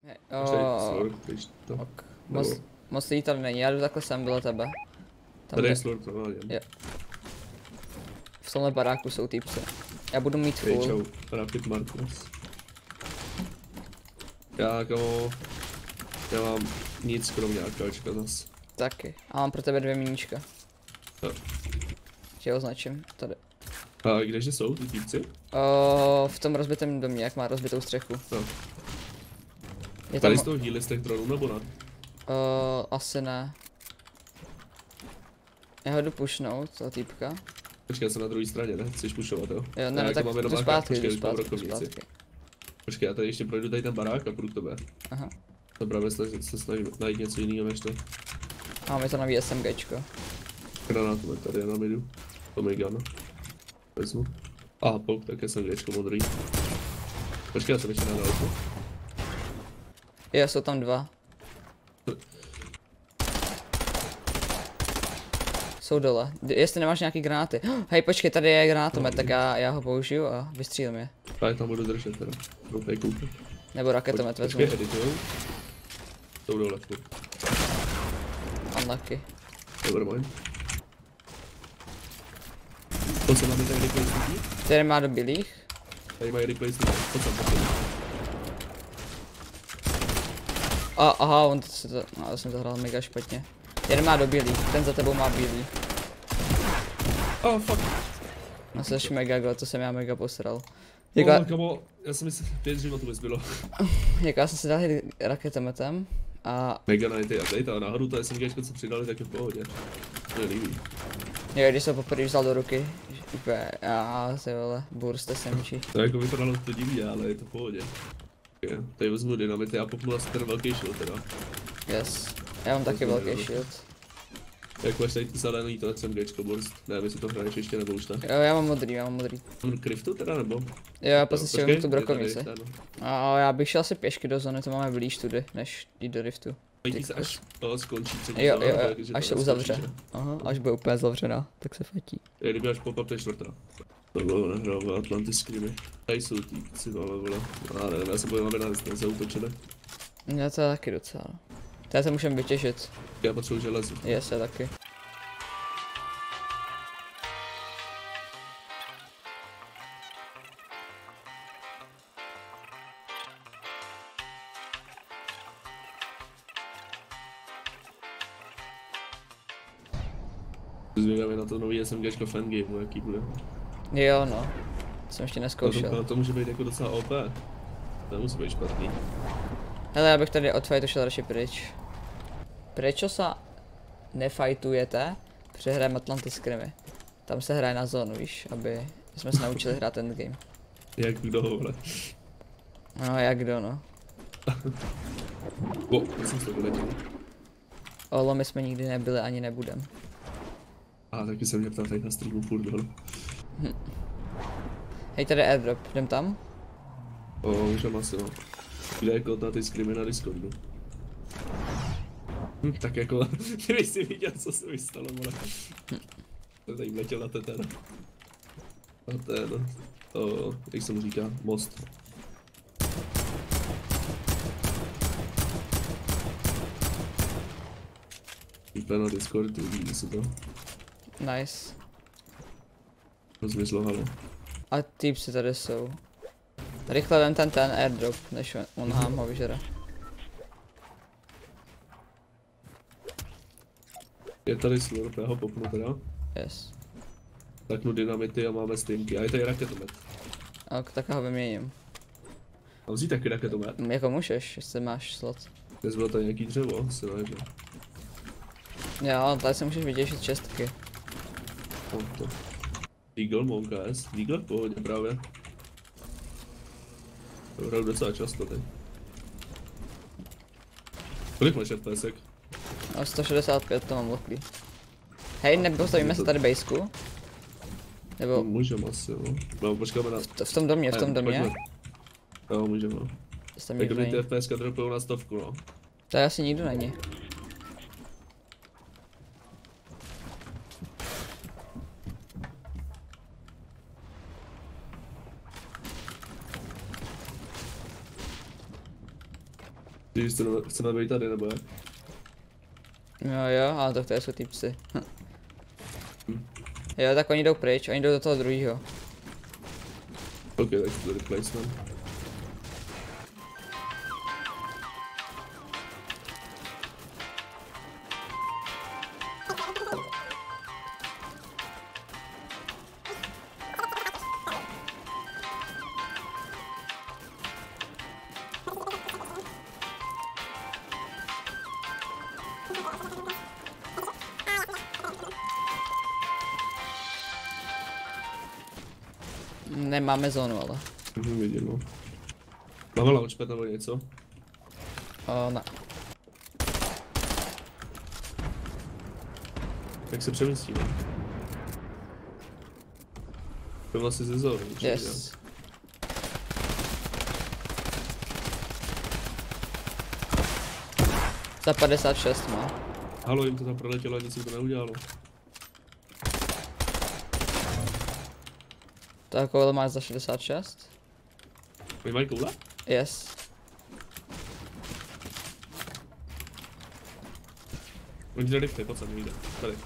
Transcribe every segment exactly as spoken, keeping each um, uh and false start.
Oh, moc, moc lidí tady není, já jdu takhle sem bylo tebe. Tam tady je slurp, no, jo. V tomhle baráku jsou týpci. Já budu mít full. Hey, čau, Rapid Marcus. Já, kamo, já mám nic kromě AKčka zas. Taky. A mám pro tebe dvě miníčka. No. Tě označím, tady. A kdeže jsou ty týpci? O, v tom rozbitém domě, jak má rozbitou střechu. No. Je Tady tam... z toho healy z těch dronů nebo ne? O, asi ne. Já ho jdu pushnout, toho týpka. Počkej, já jsem na druhé straně, ne? Chceš pushovat, jo? Jo, ne, ne, tak jdu zpátky, jdu zpátky, jdu zpátky. Počkej, já tady ještě projdu tady ten barák a půjdu k tebe. Aha. To právě se, se snažím najít něco jiného než to. Máme to nový SMGčko. Granátomet tady je na midu. Tommy gun. Vezmu. A pok, tak SMGčko modrý. Počkej, já jsem ještě na daleko. Jo, jsou tam dva. Jsou dole. Jestli nemáš nějaký granáty. Hej, počkej, tady je granátomet, tak já, já ho použiju a vystřílím je. A je tam budu držet teda. Doufej koukat. Nebo raketomet vezmu. Počkej, edituju. Jsou dole. Unlucky. Nevermind. Pojď sem, máme tady replay sneaky. Tady má do bílých. Tady mají replay sneaky. Pojď sem, pojď sem. A, aha, on to si to, no, já jsem to hrál mega špatně. Jeden má do bílých, ten za tebou má bílý. Oh fuck. No seš mega go, to jsem já mega posral. Jako, oh, kamo, já jsem myslel, pět životů mi zbylo. Jako já jsem si dal hit raketometem a... Mega na ty update a náhodou to SMGčko, co přidali, tak je v pohodě. To je líbí. Jo, když jsem poprvé vzal do ruky, úplně, a ty vole, burst S M G. To jako vypadalo to divný, ale je to v pohodě. Okay. Tady vezmu dynamity a popnu asi ten velký shield teda. Yes, já mám taky velký shield. Jak máš tady ty zelený to SMGčko burst? Nevím, jestli to hraješ ještě nebo už ne. Jo, já mám modrý, já mám modrý. Mám Kriftu teda nebo? Jo, já prostě stěhuji tu brokovnici. Tady, a já bych šel asi pěšky do zóny, to máme blíž tudy, než jít do riftu. Pojď se až to skončí třetí Jo, zóna, jo, takže až to se uzavře. neskončí, Aha, až bude úplně zavřená, tak se fatí. Je, kdyby až pop-up, to je čtvrtá. To bylo nehrál Atlantis Screamy. Tady jsou týpci, ale vole. Já nevím, já se bojím, aby nás nezautočili. Já to taky docela. Tady se můžeme vytěžit. Já potřebuji železo. Yes, já taky. Zvědavě na to nový SMGčko fangameu, jaký bude. Jo no, jsem ještě neskoušel. To, to může být jako docela O P. To nemusí být špatný. Hele, já bych tady od fightu šel radši pryč. Prečo se nefajtujete při hrajem Atlantis Screamy? Tam se hraje na zónu, víš, aby jsme se naučili hrát ten game. Jak kdo, vole. No, jak kdo, no. O, já jsem se to vyletěl. Olo, my jsme nikdy nebyli ani nebudem. A taky jsem mě ptal tady na streamu furt, vole. Hm. Hej, tady je airdrop, jdem tam? O, můžem asi, no. Kde je kód na ty screamy na Discordu? Hm, tak jako, kdybych si viděl, co se mi stalo, vole. Hm. Jsem tady vletěl na ten, na ten, o, jak se mu říká, most. Úplně na Discordu, vidí se to. Nice. To zmizlo, halo. A týpci tady jsou. Rychle vem ten ten airdrop, než on hám ho vyžere. Je tady slurp, já ho popnu teda. Yes. Taknu dynamity a máme stýmky. A je tady raketomet. Ok, tak ho vyměním. A vzít taky raketomet. Jako můžeš, jestli máš slot. Dnes bylo tady nějaký dřevo, asi ne, že? Jo, tady si můžeš vytěžit čestky. No, to. Deagle, Monka S. Deagle v pohodě právě. To hraju docela často teď. Kolik máš F P S ek? No sto šedesát pět to mám loklý. Hej, nepostavíme se tady baseku? Nebo... No, můžeme asi, no. No, počkáme na... V, v tom domě, v tom domě? Jo, můžeme. Tak do mě ty F P S ka dropujou na stovku, no. To asi nikdo není. Když chceme, chceme být tady, nebo jak? Jo jo, ale tak to jsou ty psy. Hm. Jo, tak oni jdou pryč, oni jdou do toho druhého. Ok, tak to je replacement. Nemáme zónu, ale. Mhm, vidím, no. Máme launchpad nebo něco? O, ne. Jak se přemístíme? To je vlastně ze zóny. Yes. Za padesát šest má. Halo, jim to tam proletělo a nic jim to neudělalo. Takovhle máš za šedesát šest? Oni mají koule? Yes. Oni dali v té, pojď sem, jde. Tady.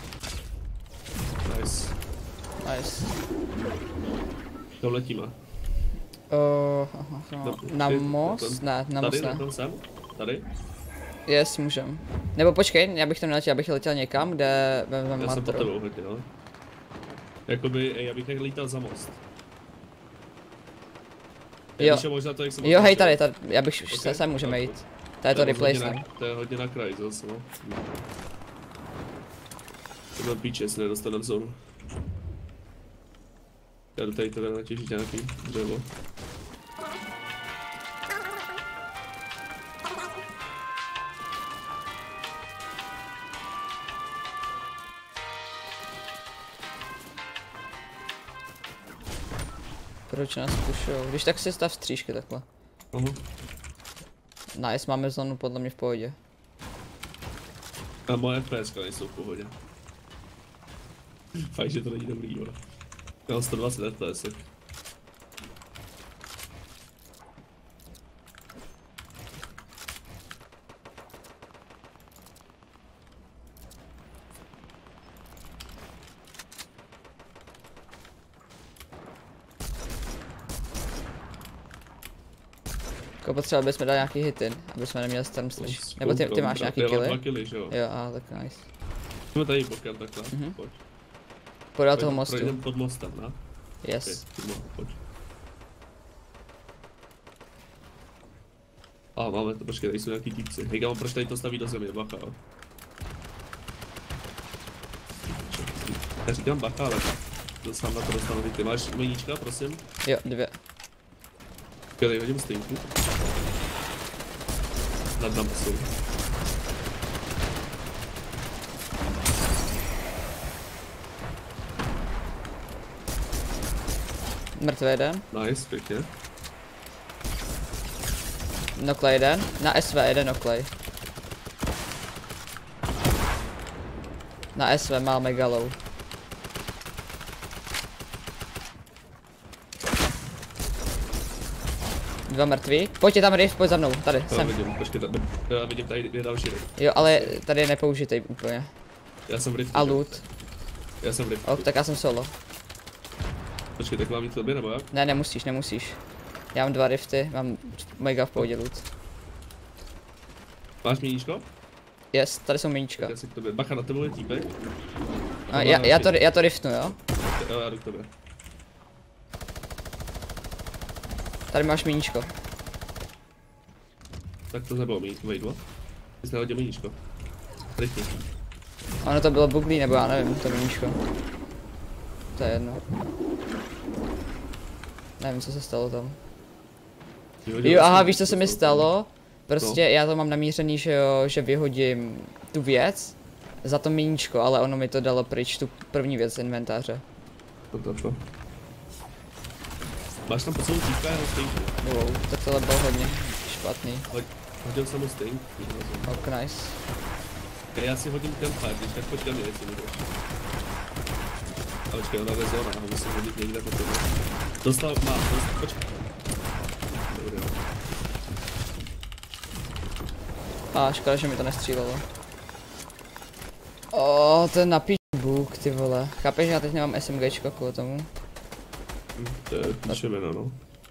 Nice. Nice. To letíme. Uh, no, na most? Ne, na most tady, ne. Tady, sem? Tady? Yes, můžem. Nebo počkej, já bych tam neletěl, já bych letěl někam, kde vezmeme Já jsem po Martru. tebou hodně, no. Jakoby, ej, já bych lítal za most. Jo. Je možná to, jak jsem Jo, hej, tady, tady, já bych Okay, se sem můžeme tak. jít. Tady je to replacement. To je hodně na kraji zase, no. To mám píče, jestli nedostaneme zónu. Já jdu tady teda natěžit nějaký dřevo. Proč nás pušujou? Když tak si stav střížky takhle. Aha. Nice, máme zónu podle mě v pohodě. A moje FPSka nejsou v pohodě. Fakt, že to není dobrý, vole. Já mám sto dvacet F P S. Jako potřeba bychom dali nějaký hity, aby jsme neměli storm stretch. Nebo ty, ty máš nějaký killy? killy, že jo? Jo, a tak nice. Jsme tady bokem takhle, Mhm. pojď. Podél toho mostu. Projdem pod mostem, ne? Yes. Okay, pojď. A máme to, počkej, tady jsou nějaký týpci. Hej, kámo, proč tady to staví do země, bacha. Já říkám bacha, ale to sám na to dostanu. Ty máš meníčka, prosím? Jo, dvě. Tady hodím stejnku. Nad nám jsou. Mrtvý jeden. Nice, pěkně. Noklej jeden. Na S V jeden noklej. Na S V má megalou. Dva mrtví. Pojďte tam riff, pojď za mnou, tady, Já sem. vidím, počkej, tady, já vidím, tady je další riff. Jo, ale tady je nepoužitej úplně. Já jsem v riftu. A loot. Já jsem v riftu. Ok, tak já jsem solo. Počkej, tak mám jít k tobě, nebo jak? Ne, nemusíš, nemusíš. Já mám dva rifty, mám mega v pohodě loot. Máš míníčko? Yes, tady jsou miníčka. Já si k tobě. Bacha, na tebou je týpek. A já, já, to, já to riftnu, jo? Jo, já jdu k tobě. Tady máš miníčko. Tak to nebylo míníčko, vejdlo. Ty jsi nehodil míníčko. Rychle. Ono to bylo buglý, nebo já nevím, to miníčko. To je jedno. Nevím, co se stalo tam. Jo, aha, víš, co se mi stalo? Prostě já to mám namířený, že jo, že vyhodím tu věc za to miníčko, ale ono mi to dalo pryč tu první věc z inventáře. To to to. Máš tam poslední týpka, jeho stejnku. Wow, tak tohle bylo hodně špatný. Hodil jsem mu stejnku. Ok, nice. Okay, já si hodím campfire, když tak pojď ke mně, jestli můžeš. Ale počkej, ona je zóna, ho musím hodit někde po tebe. Dostal, má, dostal, počkej. Dobrý, jo. A škoda, že mi to nestřílelo. O, to je na píč bůh, ty vole. Chápeš, že já teď nemám SMGčko kvůli tomu? Hm, to je píčevina, no.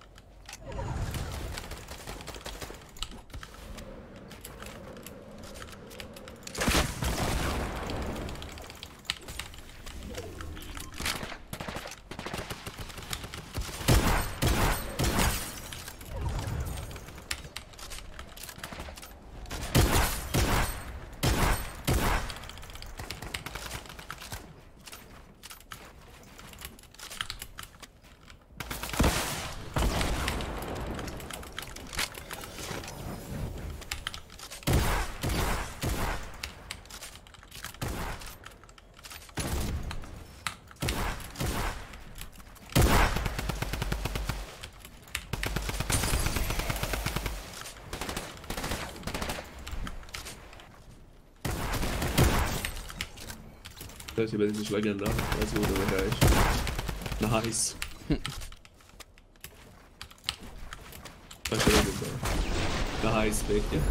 To je si ty jsi legenda, já si to vyhraješ. Nice. Takže legenda. Nice, pěkně.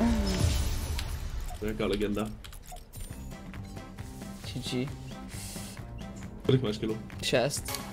Jaká legenda. G G. Kolik máš kilo? Šest.